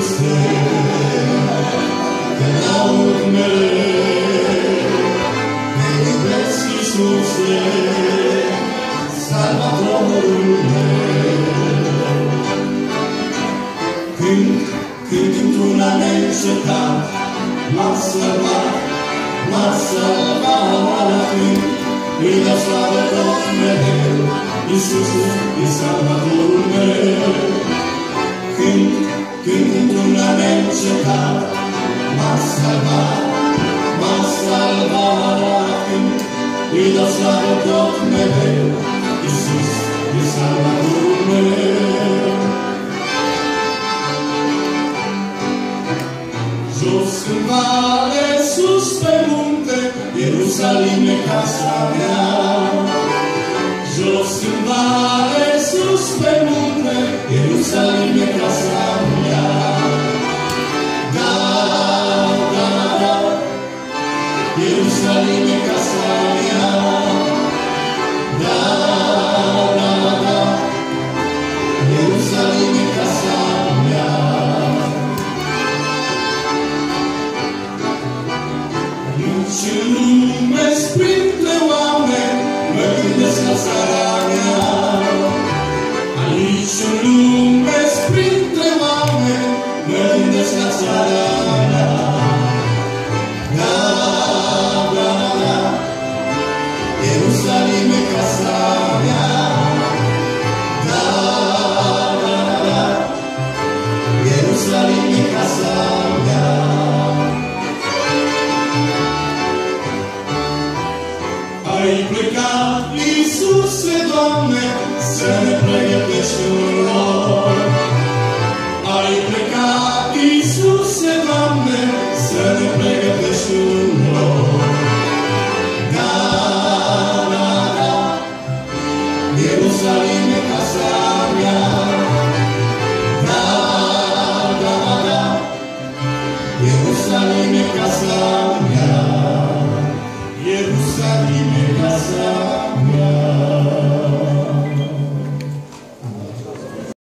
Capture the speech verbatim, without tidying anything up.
Iisuse, te laud mereu, te iubesc, Iisuse, Salvatorul meu. Când, când într-una neîncetat m-a salvat, m-a salvat la când, îi dau slavă tot mereu, Iisuse e Salvatorul meu. Când, când într-una neîncetat m-a salvat, m-a salvat la când, îi dau slavă tot mereu, Iisus e Salvatorul meu. Jos în vale, sus pe munte, Ierusalim e casa mea. Jos în vale, sus pe munte, Ierusalim e casa mea. Da, da, da, Ierusalim e casa mea. Da, da, da, Ierusalim e casa mea. Nici în lume-s printre oameni mă gândesc la țara mea. Aici în lume-s printre oameni mă gândesc la țara mea. Da, da, da, Ierusalim e casa mea. Da, da, da, Ierusalim e casa mea. Ai plecat, Iisuse, Doamne, să ne pregătești un rol. Ai plecat, Iisuse, Doamne, să ne pregătești